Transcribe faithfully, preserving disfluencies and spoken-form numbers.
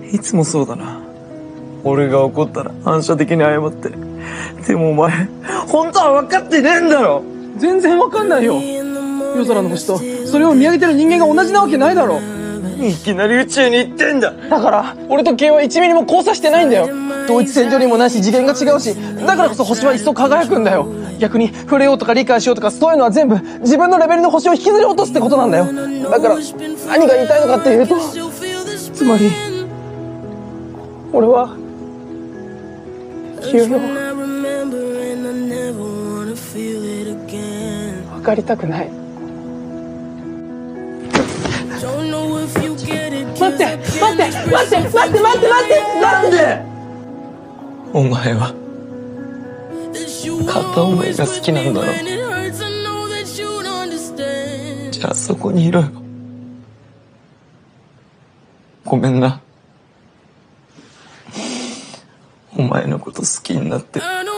いつもそうだな。俺が怒ったら反射的に謝って。でもお前、本当は分かってねえんだろ。 全然分かんないよ。夜空の星とそれを見上げてる人間が同じなわけないだろ。 いきなり宇宙に行ってんだ。 だから俺と慶はいちミリも交差してないんだよ。同一線上にもないし次元が違うし、だからこそ星は一層輝くんだよ。逆に触れようとか理解しようとかそういうのは全部自分のレベルの星を引きずり落とすってことなんだよ。だから何が言いたいのかっていうと、つまり俺は君を分かりたくない。待って待って待って待って待って待ってなんで。 お前は片思いが好きなんだろ。じゃあそこにいろよ。ごめんな。お前のこと好きになって。